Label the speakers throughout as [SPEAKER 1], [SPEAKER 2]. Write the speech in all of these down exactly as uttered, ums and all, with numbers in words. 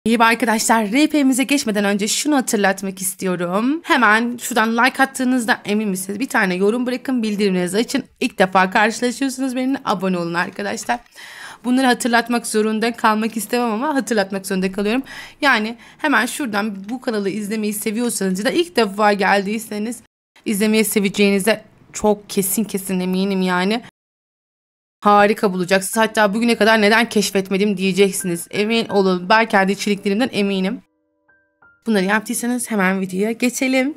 [SPEAKER 1] İyi arkadaşlar, R P'mize geçmeden önce şunu hatırlatmak istiyorum. Hemen şuradan like attığınızda emin misiniz? Bir tane yorum bırakın, bildirimlerinizi açın. İlk defa karşılaşıyorsunuz benimle, abone olun arkadaşlar. Bunları hatırlatmak zorunda kalmak istemem ama hatırlatmak zorunda kalıyorum. Yani hemen şuradan bu kanalı izlemeyi seviyorsanız ya da ilk defa geldiyseniz izlemeyi seveceğinize çok kesin kesin eminim yani. Harika bulacaksınız. Hatta bugüne kadar neden keşfetmedim diyeceksiniz. Emin olun, ben kendi içeriklerimden eminim. Bunları yaptıysanız hemen videoya geçelim.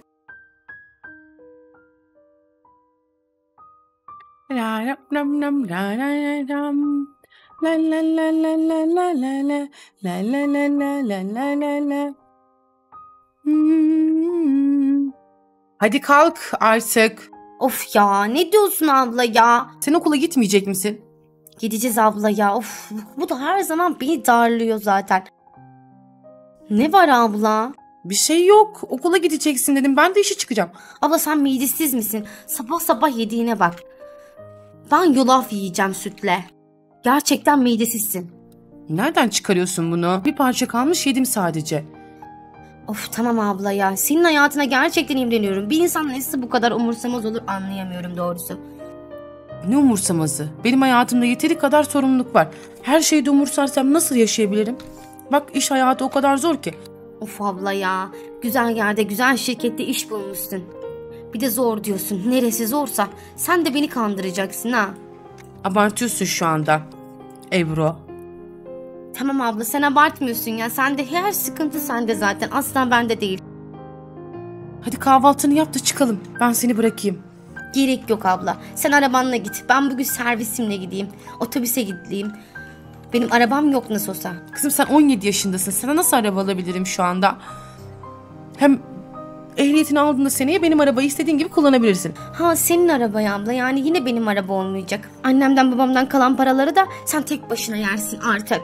[SPEAKER 1] Hadi kalk artık.
[SPEAKER 2] Of ya, ne diyorsun abla ya?
[SPEAKER 1] Sen okula gitmeyecek misin?
[SPEAKER 2] Gideceğiz abla ya. Of, bu da her zaman beni darlıyor zaten. Ne var abla?
[SPEAKER 1] Bir şey yok. Okula gideceksin dedim. Ben de işe çıkacağım.
[SPEAKER 2] Abla sen midesiz misin? Sabah sabah yediğine bak. Ben yulaf yiyeceğim sütle. Gerçekten midesizsin.
[SPEAKER 1] Nereden çıkarıyorsun bunu? Bir parça kalmış, yedim sadece.
[SPEAKER 2] Of tamam abla ya. Senin hayatına gerçekten imreniyorum. Bir insan nasıl bu kadar umursamaz olur anlayamıyorum doğrusu.
[SPEAKER 1] Ne umursaması? Benim hayatımda yeteri kadar sorumluluk var. Her şeyde umursarsam nasıl yaşayabilirim? Bak, iş hayatı o kadar zor ki.
[SPEAKER 2] Of abla ya. Güzel yerde, güzel şirkette iş bulmuşsun. Bir de zor diyorsun. Neresi zorsa sen de beni kandıracaksın ha.
[SPEAKER 1] Abartıyorsun şu anda Ebru.
[SPEAKER 2] Tamam abla, sen abartmıyorsun ya. Sende her sıkıntı sende zaten. Asla bende değil.
[SPEAKER 1] Hadi kahvaltını yap da çıkalım. Ben seni bırakayım.
[SPEAKER 2] Gerek yok abla. Sen arabanla git. Ben bugün servisimle gideyim. Otobüse gideyim. Benim arabam yok nasıl olsa.
[SPEAKER 1] Kızım sen on yedi yaşındasın. Sana nasıl araba alabilirim şu anda? Hem ehliyetini aldığında seneye benim arabayı istediğin gibi kullanabilirsin.
[SPEAKER 2] Ha, senin arabayı abla. Yani yine benim araba olmayacak. Annemden babamdan kalan paraları da sen tek başına yersin artık.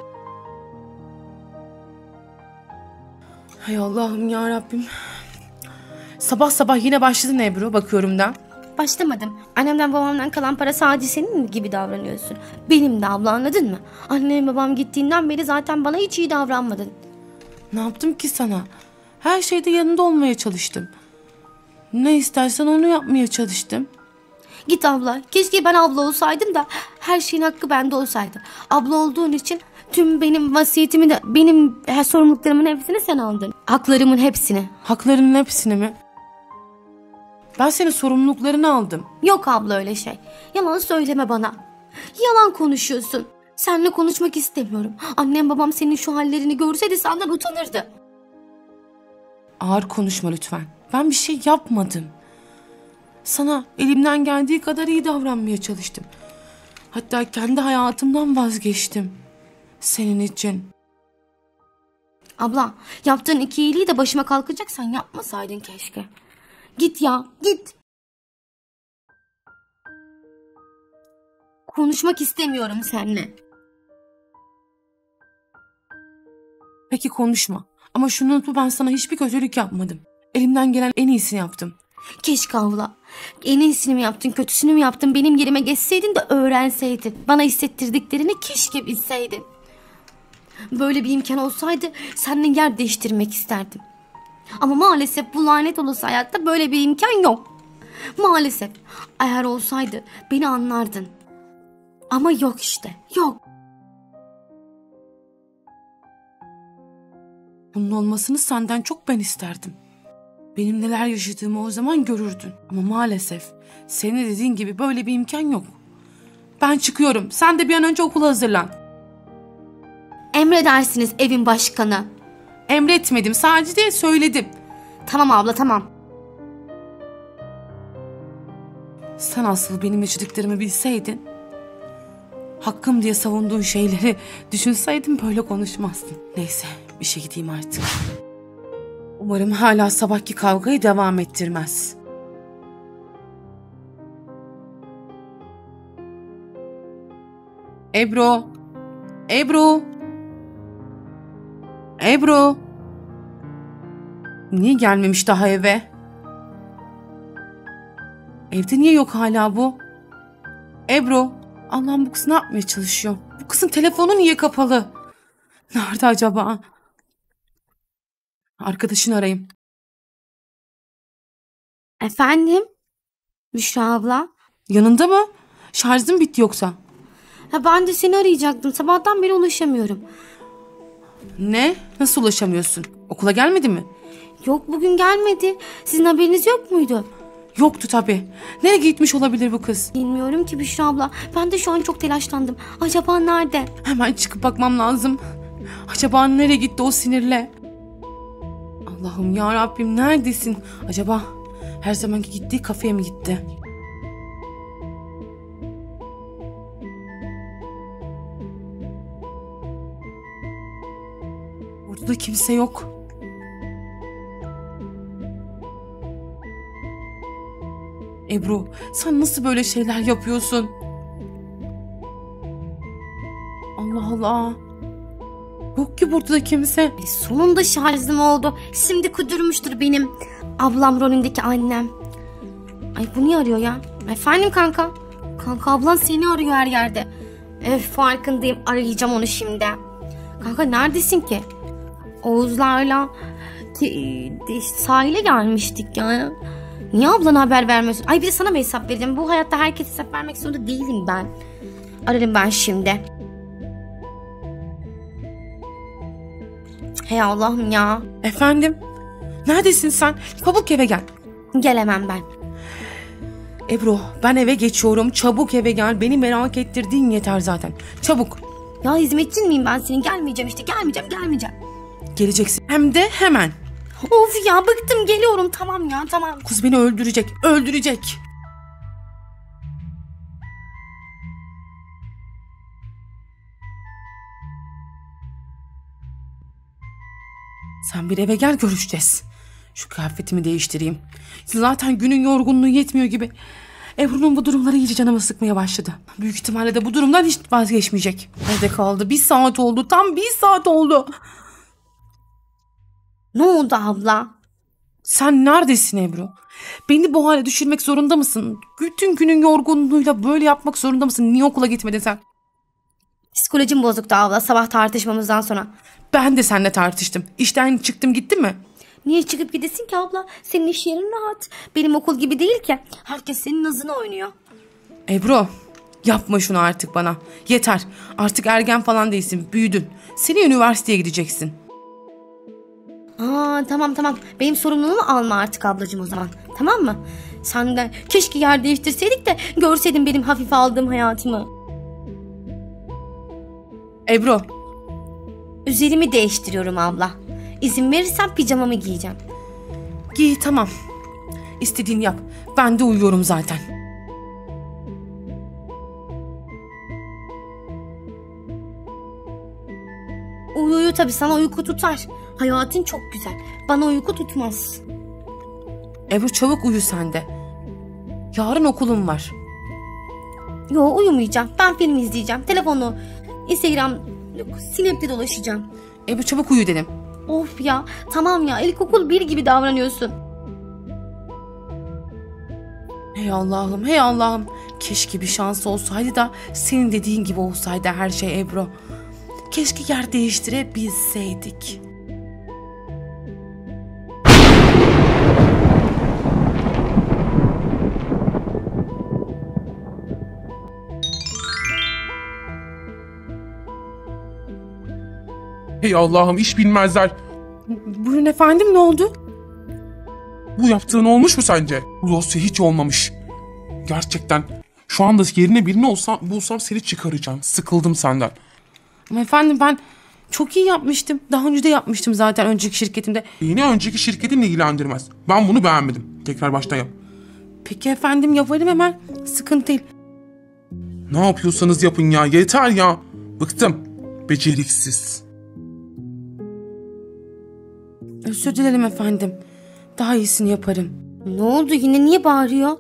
[SPEAKER 1] Hay Allah'ım ya Rabbim. Sabah sabah yine başladın Ebru, bakıyorum da.
[SPEAKER 2] Başlamadım. Annemden babamdan kalan para sadece senin gibi davranıyorsun. Benim de abla, anladın mı? Annem babam gittiğinden beri zaten bana hiç iyi davranmadın.
[SPEAKER 1] Ne yaptım ki sana? Her şeyde yanında olmaya çalıştım. Ne istersen onu yapmaya çalıştım.
[SPEAKER 2] Git abla. Keşke ben abla olsaydım da her şeyin hakkı bende olsaydı. Abla olduğun için tüm benim vasiyetimi de, benim her sorumluluklarımın hepsini sen aldın. Haklarımın hepsini.
[SPEAKER 1] Haklarının hepsini mi? Ben senin sorumluluklarını aldım.
[SPEAKER 2] Yok abla öyle şey. Yalan söyleme bana. Yalan konuşuyorsun. Seninle konuşmak istemiyorum. Annem babam senin şu hallerini görseydi senden utanırdı.
[SPEAKER 1] Ağır konuşma lütfen. Ben bir şey yapmadım. Sana elimden geldiği kadar iyi davranmaya çalıştım. Hatta kendi hayatımdan vazgeçtim. Senin için.
[SPEAKER 2] Abla, yaptığın iki iyiliği de başıma kalkacaksan yapmasaydın keşke. Git ya, git. Konuşmak istemiyorum seninle.
[SPEAKER 1] Peki konuşma. Ama şunu unutma, ben sana hiçbir kötülük yapmadım. Elimden gelen en iyisini yaptım.
[SPEAKER 2] Keşke abla. En iyisini mi yaptın, kötüsünü mü yaptın, benim yerime geçseydin de öğrenseydin. Bana hissettirdiklerini keşke bilseydin. Böyle bir imkan olsaydı seninle yer değiştirmek isterdim. Ama maalesef bu lanet olası hayatta böyle bir imkan yok. Maalesef. Eğer olsaydı beni anlardın. Ama yok işte, yok.
[SPEAKER 1] Bunun olmasını senden çok ben isterdim. Benim neler yaşadığımı o zaman görürdün. Ama maalesef senin dediğin gibi böyle bir imkan yok. Ben çıkıyorum. Sen de bir an önce okula hazırlan.
[SPEAKER 2] Emredersiniz evin başkanı.
[SPEAKER 1] Emretmedim, sadece söyledim.
[SPEAKER 2] Tamam abla, tamam.
[SPEAKER 1] Sen asıl benim yaşadıklarımı bilseydin, hakkım diye savunduğun şeyleri düşünseydin böyle konuşmazdın. Neyse, işe gideyim artık. Umarım hala sabahki kavgayı devam ettirmez. Ebru. Ebru. Ebru. Niye gelmemiş daha eve? Evde niye yok hala bu? Ebru. Allah'ım, bu kız ne yapmaya çalışıyor? Bu kızın telefonu niye kapalı? Nerede acaba? Arkadaşını arayayım.
[SPEAKER 2] Efendim? Büşra abla.
[SPEAKER 1] Yanında mı? Şarjın bitti yoksa?
[SPEAKER 2] Ha, ben de seni arayacaktım. Sabahtan beri ulaşamıyorum.
[SPEAKER 1] Ne? Nasıl ulaşamıyorsun? Okula gelmedi mi?
[SPEAKER 2] Yok, bugün gelmedi. Sizin haberiniz yok muydu?
[SPEAKER 1] Yoktu tabii. Nereye gitmiş olabilir bu kız?
[SPEAKER 2] Bilmiyorum ki Büşra abla. Ben de şu an çok telaşlandım. Acaba nerede?
[SPEAKER 1] Hemen çıkıp bakmam lazım. Acaba nereye gitti o sinirle? Allah'ım ya Rabbim, neredesin? Acaba her zamanki gittiği kafeye mi gitti? Orada da kimse yok. Ebru, sen nasıl böyle şeyler yapıyorsun? Allah Allah. Yok ki burada da kimse.
[SPEAKER 2] E, sonunda şarjım oldu. Şimdi kudurmuştur benim ablam rolündeki annem. Ay, bu niye arıyor ya? Efendim kanka? Kanka, ablan seni arıyor her yerde. Öf, farkındayım. Arayacağım onu şimdi. Kanka, neredesin ki? Oğuzlarla ki, e, sahile gelmiştik ya. Niye ablana haber vermiyorsun? Ay, bir de sana mı hesap vereceğim? Bu hayatta herkese hesap vermek zorunda değilim ben. Ararım ben şimdi. Hey Allah'ım ya.
[SPEAKER 1] Efendim? Neredesin sen? Çabuk eve gel.
[SPEAKER 2] Gelemem ben.
[SPEAKER 1] Ebru, ben eve geçiyorum. Çabuk eve gel. Beni merak ettirdiğin yeter zaten. Çabuk.
[SPEAKER 2] Ya hizmetçin miyim ben senin? Gelmeyeceğim işte. Gelmeyeceğim, gelmeyeceğim.
[SPEAKER 1] Geleceksin. Hem de hemen.
[SPEAKER 2] Of ya, bıktım, geliyorum. Tamam ya, tamam.
[SPEAKER 1] Kız beni öldürecek. Öldürecek. Sen bir eve gel, görüşeceğiz. Şu kıyafetimi değiştireyim. Zaten günün yorgunluğu yetmiyor gibi. Ebru'nun bu durumları iyice canımı sıkmaya başladı. Büyük ihtimalle de bu durumdan hiç vazgeçmeyecek. Nerede kaldı? Bir saat oldu. Tam bir saat oldu.
[SPEAKER 2] Ne oldu abla?
[SPEAKER 1] Sen neredesin Ebru? Beni bu hale düşürmek zorunda mısın? Bütün günün yorgunluğuyla böyle yapmak zorunda mısın? Niye okula gitmedin sen?
[SPEAKER 2] Psikolojim bozuktu abla sabah tartışmamızdan sonra.
[SPEAKER 1] Ben de seninle tartıştım. İşten çıktım gittim mi?
[SPEAKER 2] Niye çıkıp gidesin ki abla? Senin iş yerin rahat. Benim okul gibi değil ki. Herkes senin nazını oynuyor.
[SPEAKER 1] Ebru, yapma şunu artık bana. Yeter. Artık ergen falan değilsin. Büyüdün. Seni üniversiteye gideceksin.
[SPEAKER 2] Aa, tamam tamam. Benim sorumluluğumu alma artık ablacığım o zaman. Tamam mı? Sen de keşke yer değiştirseydik de görseydin benim hafife aldığım hayatımı.
[SPEAKER 1] Ebru.
[SPEAKER 2] Üzerimi değiştiriyorum abla. İzin verirsen pijamamı giyeceğim.
[SPEAKER 1] Giy, tamam. İstediğini yap. Ben de uyuyorum zaten.
[SPEAKER 2] Uyu uyu, tabii sana uyku tutar. Hayatın çok güzel. Bana uyku tutmaz.
[SPEAKER 1] Ebru, çabuk uyu sen de. Yarın okulum var.
[SPEAKER 2] Yo, uyumayacağım. Ben film izleyeceğim. Telefonu, Instagram, Snap'te dolaşacağım.
[SPEAKER 1] Ebru, çabuk uyu dedim.
[SPEAKER 2] Of ya, tamam ya, ilkokul bir gibi davranıyorsun.
[SPEAKER 1] Hey Allah'ım, hey Allah'ım. Keşke bir şans olsaydı da senin dediğin gibi olsaydı her şey Ebru. Keşke yer değiştirebilseydik.
[SPEAKER 3] Hey Allah'ım, iş bilmezler.
[SPEAKER 1] Buyurun efendim, ne oldu?
[SPEAKER 3] Bu yaptığın olmuş mu sence? Bu dosya hiç olmamış. Gerçekten şu anda yerine birini olsam, bulsam seni çıkaracağım. Sıkıldım senden.
[SPEAKER 1] Ama efendim, ben çok iyi yapmıştım. Daha önce de yapmıştım zaten önceki şirketimde.
[SPEAKER 3] Yine önceki şirketin ilgilendirmez. Ben bunu beğenmedim. Tekrar baştan yap.
[SPEAKER 1] Peki efendim, yaparım hemen. Sıkıntı değil.
[SPEAKER 3] Ne yapıyorsanız yapın ya. Yeter ya. Bıktım. Beceriksiz.
[SPEAKER 1] Özür dilerim efendim. Daha iyisini yaparım.
[SPEAKER 2] Ne oldu yine, niye bağırıyor?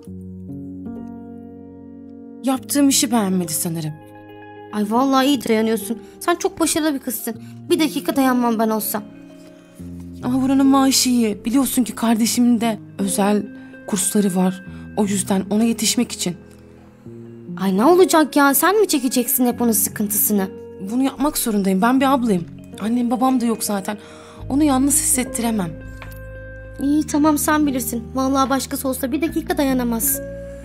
[SPEAKER 1] Yaptığım işi beğenmedi sanırım.
[SPEAKER 2] Ay vallahi iyi dayanıyorsun. Sen çok başarılı bir kızsın. Bir dakika dayanmam ben olsam.
[SPEAKER 1] Ama buranın maaşı iyi. Biliyorsun ki kardeşimin de özel kursları var. O yüzden ona yetişmek için.
[SPEAKER 2] Ay ne olacak ya, sen mi çekeceksin hep onun sıkıntısını?
[SPEAKER 1] Bunu yapmak zorundayım. Ben bir ablayım. Annem babam da yok zaten. Onu yalnız hissettiremem.
[SPEAKER 2] İyi tamam sen bilirsin. Vallahi başkası olsa bir dakika dayanamaz.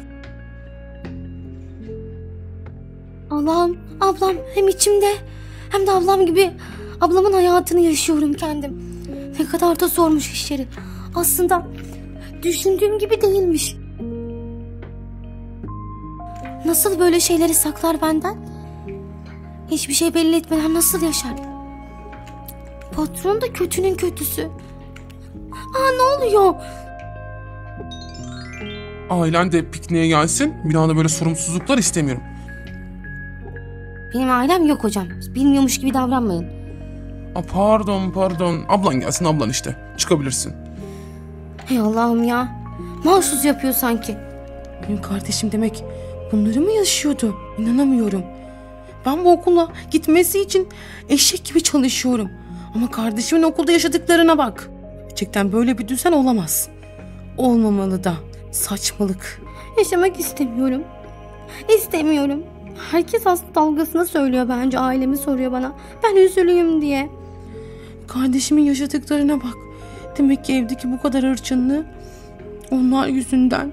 [SPEAKER 2] Allah'ım ablam hem içimde hem de ablam gibi ablamın hayatını yaşıyorum kendim. Ne kadar da zormuş işleri. Aslında düşündüğüm gibi değilmiş. Nasıl böyle şeyleri saklar benden? Hiçbir şey belli etmeden nasıl yaşar? Patron da kötünün kötüsü. Aa ne oluyor?
[SPEAKER 3] Ailen de pikniğe gelsin. Bir anda böyle sorumsuzluklar istemiyorum.
[SPEAKER 2] Benim ailem yok hocam. Bilmiyormuş gibi davranmayın.
[SPEAKER 3] Aa, pardon pardon. Ablan gelsin, ablan işte. Çıkabilirsin.
[SPEAKER 2] Hey Allah'ım ya. Mahsus yapıyor sanki.
[SPEAKER 1] Benim kardeşim demek bunları mı yaşıyordu? İnanamıyorum. Ben bu okula gitmesi için eşek gibi çalışıyorum. Ama kardeşimin okulda yaşadıklarına bak. Gerçekten böyle bir düzen olamaz. Olmamalı da. Saçmalık.
[SPEAKER 2] Yaşamak istemiyorum. İstemiyorum. Herkes hasta dalgasına söylüyor bence. Ailemi soruyor bana. Ben üzülüyüm diye.
[SPEAKER 1] Kardeşimin yaşadıklarına bak. Demek ki evdeki bu kadar hırçınlığı onlar yüzünden.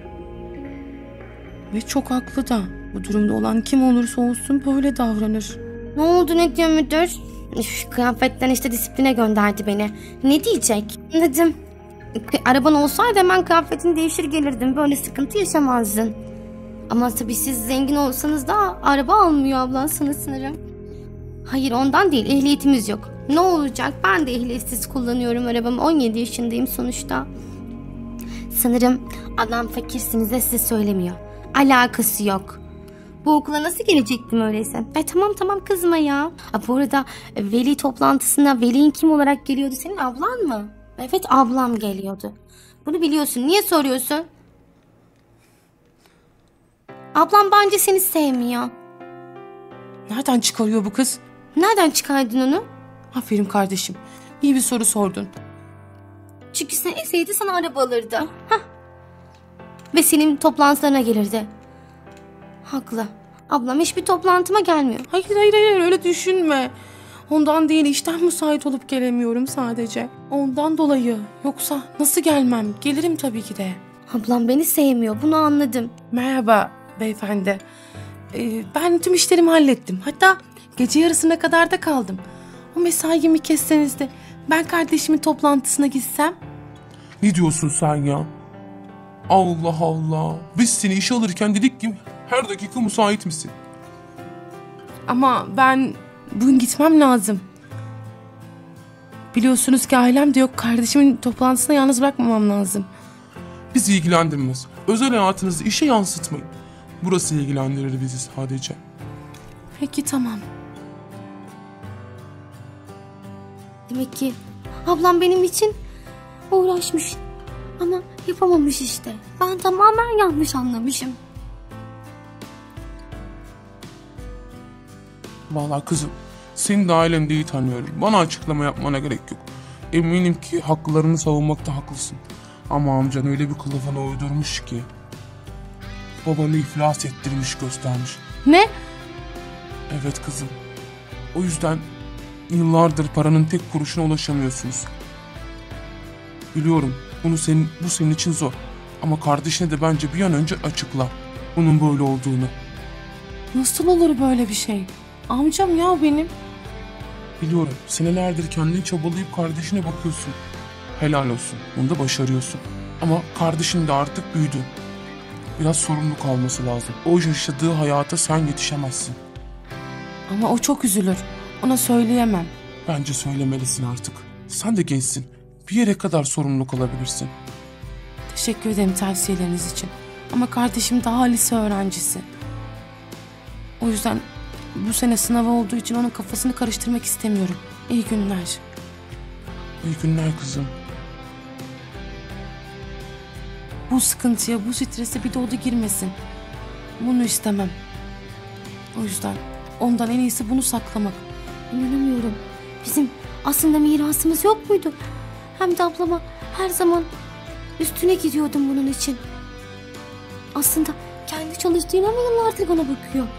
[SPEAKER 1] Ve çok haklı da. Bu durumda olan kim olursa olsun böyle davranır.
[SPEAKER 2] Ne oldu ne diyor müdür? Üf, kıyafetten işte disipline gönderdi beni. Ne diyecek? Dedim. Araban olsaydı hemen kıyafetini değişir gelirdim. Böyle sıkıntı yaşamazdın. Ama tabii siz zengin olsanız da araba almıyor ablansınız sanırım. Hayır ondan değil, ehliyetimiz yok. Ne olacak? Ben de ehliyetsiz kullanıyorum arabamı. on yedi yaşındayım sonuçta. Sanırım ablam fakirsiniz de size söylemiyor. Alakası yok. Bu okula nasıl gelecektim öyleyse? E tamam tamam kızma ya. Ha, bu arada veli toplantısına velin kim olarak geliyordu? Senin ablan mı? Evet ablam geliyordu. Bunu biliyorsun. Niye soruyorsun? Ablam bence seni sevmiyor.
[SPEAKER 1] Nereden çıkarıyor bu kız?
[SPEAKER 2] Nereden çıkardın onu?
[SPEAKER 1] Aferin kardeşim. İyi bir soru sordun.
[SPEAKER 2] Çünkü sen eseydi sana araba alırdı. Hah. Ve senin toplantılarına gelirdi. Haklı. Ablam hiçbir toplantıma gelmiyor.
[SPEAKER 1] Hayır hayır hayır öyle düşünme. Ondan değil, işten müsait olup gelemiyorum sadece. Ondan dolayı. Yoksa nasıl gelmem? Gelirim tabii ki de.
[SPEAKER 2] Ablam beni sevmiyor, bunu anladım.
[SPEAKER 1] Merhaba beyefendi. Ee, ben tüm işlerimi hallettim. Hatta gece yarısına kadar da kaldım. O mesaimi kesseniz de ben kardeşimin toplantısına gitsem.
[SPEAKER 3] Ne diyorsun sen ya? Allah Allah. Biz seni işe alırken dedik ki her dakika müsait misin?
[SPEAKER 1] Ama ben bugün gitmem lazım. Biliyorsunuz ki ailem de yok. Kardeşimin toplantısına yalnız bırakmamam lazım.
[SPEAKER 3] Bizi ilgilendirmez. Özel hayatınızı işe yansıtmayın. Burası ilgilendirir bizi sadece.
[SPEAKER 1] Peki tamam.
[SPEAKER 2] Demek ki ablam benim için uğraşmış ama yapamamış işte. Ben tamamen yanlış anlamışım.
[SPEAKER 3] Vallahi kızım, senin de aileni de iyi tanıyorum. Bana açıklama yapmana gerek yok. Eminim ki haklarını savunmakta haklısın. Ama amcan öyle bir kılıfına uydurmuş ki babanı iflas ettirmiş göstermiş.
[SPEAKER 1] Ne?
[SPEAKER 3] Evet kızım. O yüzden yıllardır paranın tek kuruşuna ulaşamıyorsunuz. Biliyorum bunu senin, bu senin için zor. Ama kardeşine de bence bir an önce açıkla bunun böyle olduğunu.
[SPEAKER 1] Nasıl olur böyle bir şey? Amcam ya benim.
[SPEAKER 3] Biliyorum senelerdir kendini çabalayıp kardeşine bakıyorsun. Helal olsun. Bunu da başarıyorsun. Ama kardeşin de artık büyüdü. Biraz sorumluluk alması lazım. O yaşadığı hayata sen yetişemezsin.
[SPEAKER 1] Ama o çok üzülür. Ona söyleyemem.
[SPEAKER 3] Bence söylemelisin artık. Sen de gençsin. Bir yere kadar sorumluluk alabilirsin.
[SPEAKER 1] Teşekkür ederim tavsiyeleriniz için. Ama kardeşim daha lise öğrencisi. O yüzden bu sene sınavı olduğu için onun kafasını karıştırmak istemiyorum. İyi günler.
[SPEAKER 3] İyi günler kızım.
[SPEAKER 1] Bu sıkıntıya, bu strese bir de o da girmesin. Bunu istemem. O yüzden ondan en iyisi bunu saklamak.
[SPEAKER 2] İnanamıyorum. Bizim aslında mirasımız yok muydu? Hem de ablama her zaman üstüne gidiyordum bunun için. Aslında kendi çalıştığına mı yıllardır bana bakıyor?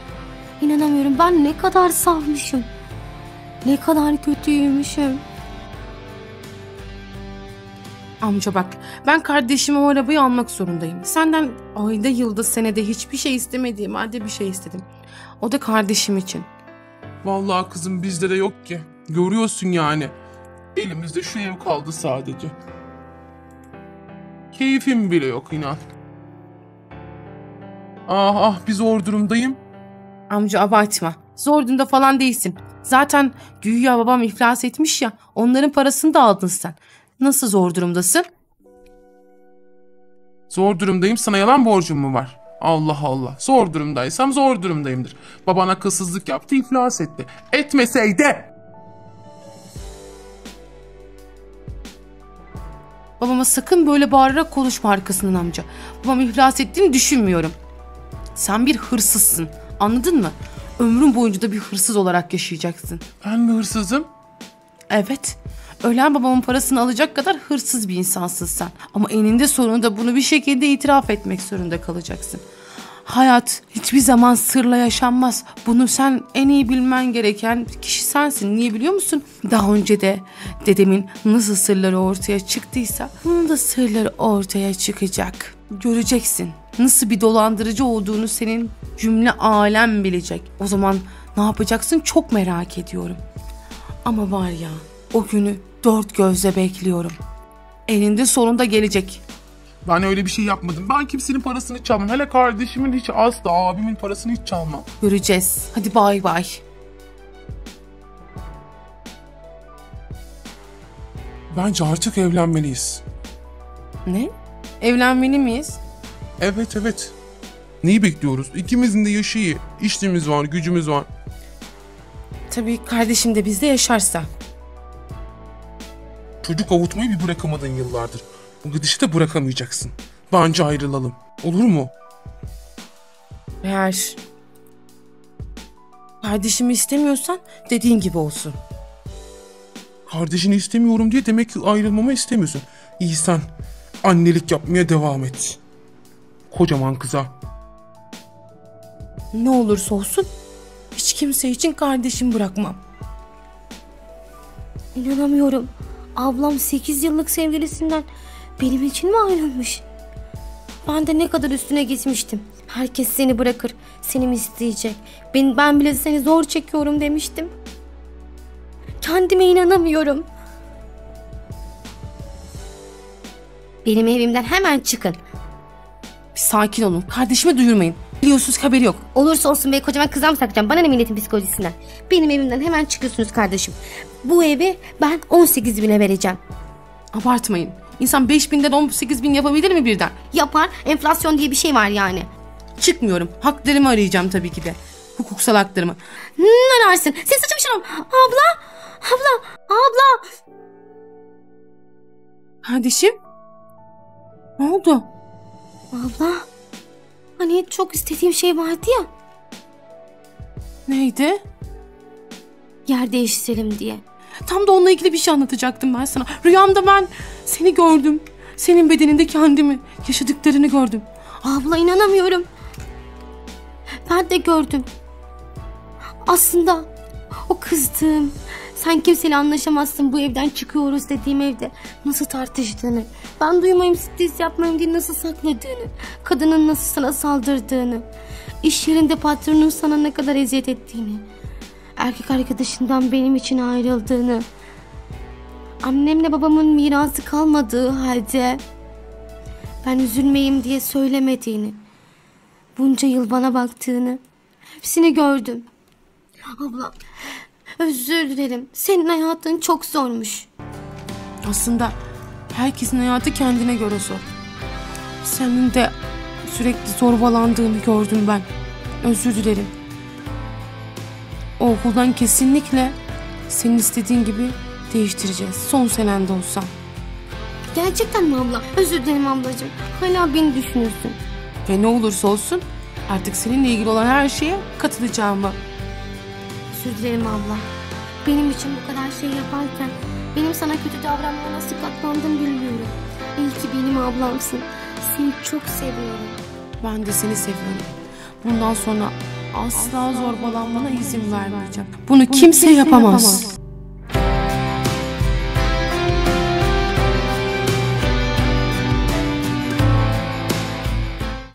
[SPEAKER 2] İnanamıyorum, ben ne kadar safmışım. Ne kadar kötüymüşüm.
[SPEAKER 1] Amca bak, ben kardeşime o arabayı almak zorundayım. Senden ayda yılda senede hiçbir şey istemediğim halde bir şey istedim. O da kardeşim için.
[SPEAKER 3] Vallahi kızım bizde de yok ki. Görüyorsun yani. Elimizde şu ev kaldı sadece. Keyfim bile yok inan. Ah ah bir zor durumdayım.
[SPEAKER 1] Amca abartma. Zor durumda falan değilsin. Zaten güya babam iflas etmiş ya, onların parasını da aldın sen. Nasıl zor durumdasın?
[SPEAKER 3] Zor durumdayım, sana yalan borcum mu var? Allah Allah. Zor durumdaysam zor durumdayımdır. Baban akılsızlık yaptı, iflas etti. Etmeseydi.
[SPEAKER 1] Babama sakın böyle bağırarak konuşma arkasından amca. Babam iflas ettiğini düşünmüyorum. Sen bir hırsızsın. Anladın mı? Ömrün boyunca da bir hırsız olarak yaşayacaksın.
[SPEAKER 3] Ben mi hırsızım?
[SPEAKER 1] Evet. Ölen babamın parasını alacak kadar hırsız bir insansın sen. Ama eninde sonunda bunu bir şekilde itiraf etmek zorunda kalacaksın. Hayat hiçbir zaman sırla yaşanmaz. Bunu sen en iyi bilmen gereken kişi sensin. Niye biliyor musun? Daha önce de dedemin nasıl sırları ortaya çıktıysa bunun da sırları ortaya çıkacak. Göreceksin. Nasıl bir dolandırıcı olduğunu senin cümle alem bilecek. O zaman ne yapacaksın çok merak ediyorum. Ama var ya, o günü dört gözle bekliyorum. Eninde sonunda gelecek.
[SPEAKER 3] Ben öyle bir şey yapmadım. Ben kimsenin parasını çalmam. Hele kardeşimin hiç, asla abimin parasını hiç çalmam.
[SPEAKER 1] Göreceğiz. Hadi bay bay.
[SPEAKER 3] Bence artık evlenmeliyiz.
[SPEAKER 1] Ne? Evlenmeli miyiz?
[SPEAKER 3] Evet evet. Neyi bekliyoruz? İkimizin de yaşı iyi. İşimiz var, gücümüz var.
[SPEAKER 1] Tabii kardeşim de bizde yaşarsa.
[SPEAKER 3] Çocuk avutmayı bir bırakamadın yıllardır. Bu gidişi de bırakamayacaksın. Bence ayrılalım. Olur mu?
[SPEAKER 1] Eğer kardeşimi istemiyorsan dediğin gibi olsun.
[SPEAKER 3] Kardeşini istemiyorum diye demek ki ayrılmamı istemiyorsun. İyi, sen annelik yapmaya devam et. Kocaman kıza.
[SPEAKER 1] Ne olursa olsun hiç kimse için kardeşim bırakmam.
[SPEAKER 2] İnanamıyorum. Ablam sekiz yıllık sevgilisinden benim için mi ayrılmış? Ben de ne kadar üstüne gitmiştim. Herkes seni bırakır, seni mi isteyecek? Ben, ben bile seni zor çekiyorum demiştim. Kendime inanamıyorum. Benim evimden hemen çıkın.
[SPEAKER 1] Bir sakin olun. Kardeşimi duyurmayın. Biliyorsunuz haberi yok.
[SPEAKER 2] Olursa olsun be, kocaman kıza mı saklayacağım? Bana ne milletin psikolojisinden? Benim evimden hemen çıkıyorsunuz kardeşim. Bu evi ben on sekiz bine vereceğim.
[SPEAKER 1] Abartmayın. İnsan beş binden on sekiz bin yapabilir mi birden?
[SPEAKER 2] Yapar. Enflasyon diye bir şey var yani.
[SPEAKER 1] Çıkmıyorum. Haklarımı arayacağım tabii ki de. Hukuksal haklarımı.
[SPEAKER 2] Ne ararsın? Ses açmışım. Abla. Abla. Abla.
[SPEAKER 1] Kardeşim? Ne oldu?
[SPEAKER 2] Abla. Hani çok istediğim şey vardı ya.
[SPEAKER 1] Neydi?
[SPEAKER 2] Yer değiştirelim diye.
[SPEAKER 1] Tam da onunla ilgili bir şey anlatacaktım ben sana. Rüyamda ben seni gördüm. Senin bedeninde kendimi, yaşadıklarını gördüm.
[SPEAKER 2] Abla inanamıyorum. Ben de gördüm. Aslında o kızdığım, sen kimseyle anlaşamazsın, bu evden çıkıyoruz dediğim evde nasıl tartıştığını, ben duymayayım, stres yapmayayım diye nasıl sakladığını, kadının nasıl sana saldırdığını, iş yerinde patronun sana ne kadar eziyet ettiğini, erkek arkadaşından benim için ayrıldığını, annemle babamın mirası kalmadığı halde ben üzülmeyeyim diye söylemediğini, bunca yıl bana baktığını, hepsini gördüm. Abla, özür dilerim. Senin hayatın çok zormuş.
[SPEAKER 1] Aslında herkesin hayatı kendine göre zor. Senin de sürekli zorbalandığını gördüm ben. Özür dilerim. O okuldan kesinlikle senin istediğin gibi değiştireceğiz. Son senende olsam.
[SPEAKER 2] Gerçekten mi abla? Özür dilerim ablacığım. Hala beni düşünürsün.
[SPEAKER 1] Ve ne olursa olsun artık seninle ilgili olan her şeye katılacağımı.
[SPEAKER 2] Özür dilerim abla. Benim için bu kadar şey yaparken benim sana kötü davranmaya nasıl katlandım bilmiyorum. İyi ki benim ablamsın. Seni çok seviyorum.
[SPEAKER 1] Ben de seni seviyorum. Bundan sonra asla zorbalanmana izin vermeyeceğim. Bunu kimse yapamaz.